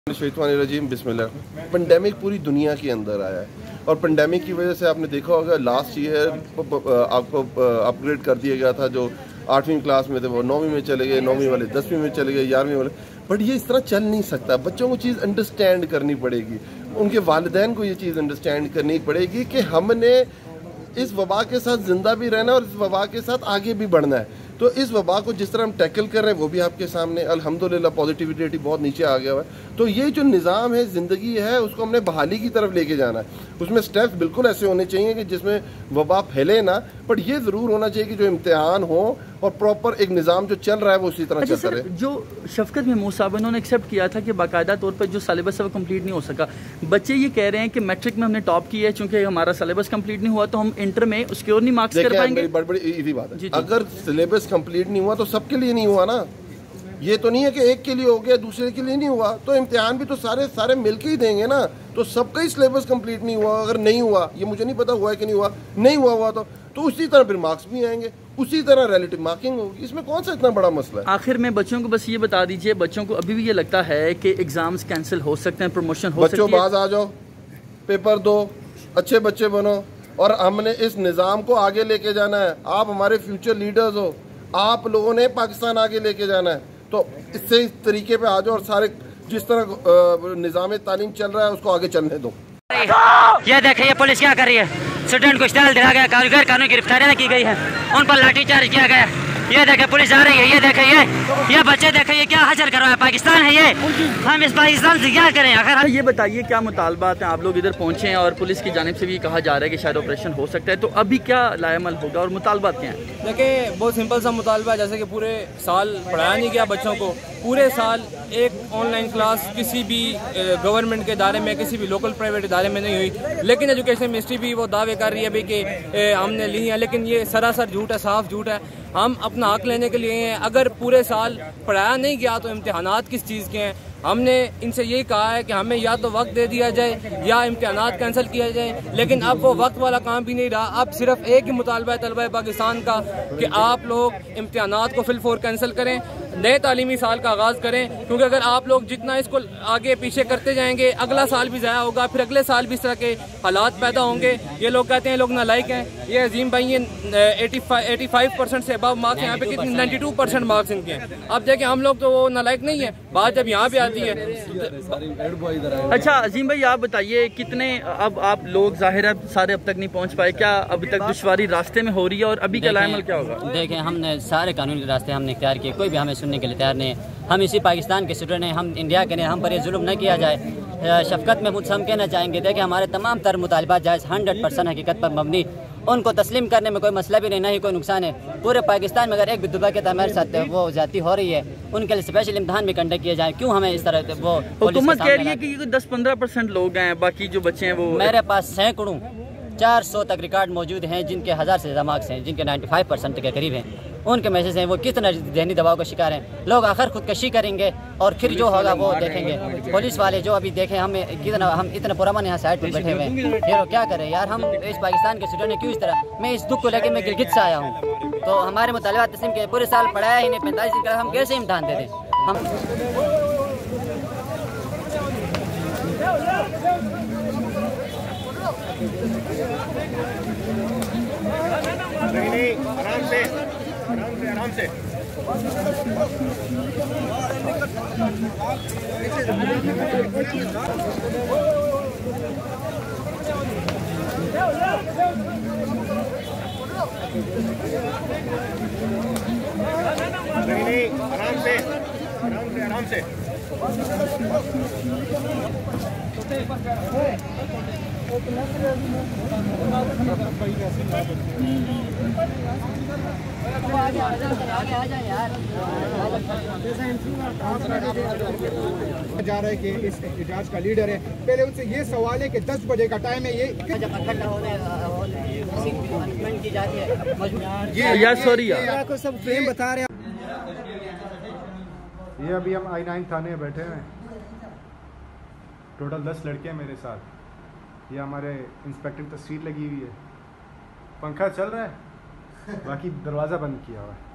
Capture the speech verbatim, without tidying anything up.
रजीम बिस्मिल्लाह। Pandemic पूरी दुनिया के अंदर आया है और पेंडेमिक की वजह से आपने देखा होगा लास्ट ईयर आपको अपग्रेड कर दिया गया था। जो आठवीं क्लास में थे वो नौवीं में चले गए, नौवीं वाले दसवीं में चले गए, ग्यारहवीं वाले। बट ये इस तरह चल नहीं सकता। बच्चों को चीज़ अंडरस्टैंड करनी पड़ेगी, उनके वालिदैन को ये चीज़ अंडरस्टैंड करनी पड़ेगी कि हमने इस वबा के साथ ज़िंदा भी रहना और इस वबा के साथ आगे भी बढ़ना है। तो इस वबा को जिस तरह हम टैकल कर रहे हैं वो भी आपके सामने अल्हम्दुलिल्लाह पॉजिटिविटी रेट बहुत नीचे आ गया हुआ है। तो ये जो निज़ाम है, ज़िंदगी है, उसको हमने बहाली की तरफ लेके जाना है। उसमें स्टेप्स बिल्कुल ऐसे होने चाहिए कि जिसमें वबा फैले ना, बट ये ज़रूर होना चाहिए कि जो इम्तिहान हो और प्रॉपर एक निज़ाम जो चल रहा है वो उसी तरह अच्छा चलता रहे। जो शफकत महमूद साहब उन्होंने एक्सेप्ट किया था कि बाकायदा तौर पर जो सिलेबस है वो कंप्लीट नहीं हो सका। बच्चे ये कह रहे हैं कि मैट्रिक में हमने टॉप किया है, चूंकि हमारा सिलेबस कंप्लीट नहीं हुआ तो हम इंटर में उसके और नहीं मार्क्स कर पाएंगे। बड़ी बड़ी इजी बात है, अगर सिलेबस कंप्लीट नहीं हुआ तो सबके लिए नहीं हुआ ना। ये तो नहीं है कि एक के लिए हो गया दूसरे के लिए नहीं हुआ। तो इम्तिहान भी तो सारे सारे मिलके ही देंगे ना। तो सबका ही सिलेबस कंप्लीट नहीं हुआ। अगर नहीं हुआ, ये मुझे नहीं पता हुआ है कि नहीं हुआ, नहीं हुआ हुआ तो तो उसी तरह फिर मार्क्स भी आएंगे, उसी तरह रिलेटिव मार्किंग होगी। इसमें कौन सा इतना बड़ा मसला है। आखिर में बच्चों को बस ये बता दीजिए, बच्चों को अभी भी ये लगता है कि एग्जाम्स कैंसिल हो सकते हैं, प्रमोशन हो सकती है। बच्चों बाज आ जाओ, पेपर दो, अच्छे बच्चे बनो और हमने इस निज़ाम को आगे लेके जाना है। आप हमारे फ्यूचर लीडर्स हो, आप लोगों ने पाकिस्तान आगे लेके जाना है। तो इससे इस तरीके पे आ जाओ और सारे जिस तरह निज़ाम तालीम चल रहा है उसको आगे चलने दो। ये देखिए ये पुलिस क्या कर रही है, स्टूडेंट को इस्तेमाल दिया गया, गैर कानूनी गिरफ्तारियां की गई है, उन पर लाठीचार्ज किया गया। ये देखे पुलिस आ रही है, ये देखे ये ये बच्चे देखे ये क्या हाजिर कर रहा है। पाकिस्तान है ये, हम इस पाकिस्तान से क्या करें। आखिर ये बताइए क्या मुतालबात हैं, आप लोग इधर पहुंचे हैं और पुलिस की जानिब से भी कहा जा रहा है कि शायद ऑपरेशन हो सकता है, तो अभी क्या लाएमल होगा और मुतालबात क्या हैं? देखिए बहुत सिंपल सा मुतालबा है, जैसे कि पूरे साल पढ़ाया नहीं गया बच्चों को, पूरे साल एक ऑनलाइन क्लास किसी भी गवर्नमेंट के इदारे में, किसी भी लोकल प्राइवेट इदारे में नहीं हुई। लेकिन एजुकेशन मिनिस्ट्री भी वो दावे कर रही है भाई कि हमने ली है, लेकिन ये सरासर झूठ है, साफ झूठ है। हम अपना हक लेने के लिए हैं। अगर पूरे साल पढ़ाया नहीं गया तो इम्तिहानात किस चीज़ के हैं। हमने इनसे यही कहा है कि हमें या तो वक्त दे दिया जाए या इम्तिहानात कैंसिल किया जाए, लेकिन अब वो वक्त वाला काम भी नहीं रहा। अब सिर्फ एक ही मुतालबा है तलबा पाकिस्तान का कि आप लोग इम्तिहानात को फिल फोर कैंसिल करें, नए तालीमी साल का आगाज़ करें। क्योंकि अगर आप लोग जितना इसको आगे पीछे करते जाएंगे, अगला साल भी ज़ाया होगा, फिर अगले साल भी इस तरह के हालात पैदा होंगे। ये लोग कहते हैं लोग नालायक हैं। ये अजीम भाई ये एटी फाइव परसेंट से अबव मार्क्स यहाँ पे कितने नाइन्टी टू परसेंट मार्क्स इनके हैं। अब देखिए हम लोग तो वो नालायक नहीं है, बात जब यहाँ पे आती है। अच्छा अजीम भाई आप बताइए, कितने अब आप लोग जाहिर है सारे अब तक नहीं पहुँच पाए, क्या अभी तक दुश्वारी रास्ते में हो रही है और अभी क्या लाएमल क्या होगा? देखें हमने सारे कानूनी रास्ते हमने इख्तियार किए, कोई भी हमें सुनने के लिए तैयार नहीं है। हम इसी पाकिस्तान के स्टूडेंट हैं, हम इंडिया के नहीं, हम पर ये जुल्म न किया जाए। शफकत में मुझसे हम कहना चाहेंगे, देखिए हमारे तमाम तर मुतालबात जायज़ हंड्रेड परसेंट हकीकत पर मबनी, उनको तस्लीम करने में कोई मसला भी नहीं, ना ही कोई नुकसान है। पूरे पाकिस्तान में अगर एक भी दुबा के हमारे साथ वो जाती हो रही है, उनके लिए स्पेशल इम्तहान भी कंडक्ट किया जाए। क्यों हमें इस तरह वो हुकूमत कह रही है कि दस पंद्रह परसेंट लोग हैं, बाकी जो बच्चे हैं वो। मेरे पास सैकड़ों चार सौ तक रिकॉर्ड मौजूद हैं जिनके हज़ार से ज़्यादा मार्क्स हैं, जिनके नाइन्टी फाइव परसेंट के करीब हैं। उनके मैसेज हैं वो कितना जहनी दबाव का शिकार हैं। लोग आखिर खुदकशी करेंगे और फिर जो होगा वो देखेंगे। पुलिस वाले जो अभी देखें हमें कितना, हम इतना पुरमन यहाँ साइड पर बैठे हुए हैं, फिर वो क्या करें यार। हम इस पाकिस्तान के स्टूडेंट क्यों इस तरह, मैं इस दुख को लेकर मैं गिलगित से आया हूँ। तो हमारे मुतालबा तस्लीम के पूरे साल पढ़ाया ही नहीं, पैंतालीस दिन का हम कैसे इम्तहान दे दें हम। नहीं नहीं आराम से आराम से आराम से नहीं नहीं आराम से आराम से आराम से जा रहा है कि इस एहतजाज का लीडर है। पहले उनसे ये सवाल है कि दस बजे का टाइम है, ये जब इकट्ठा होने की जाती है यार सॉरी आपको सब फ्रेम बता रहे हैं। ये अभी हम आई नाइन थाने में बैठे हैं, टोटल दस लड़के हैं मेरे साथ। ये हमारे इंस्पेक्टर तस्वीर लगी हुई है, पंखा चल रहा है, बाकी दरवाज़ा बंद किया हुआ है।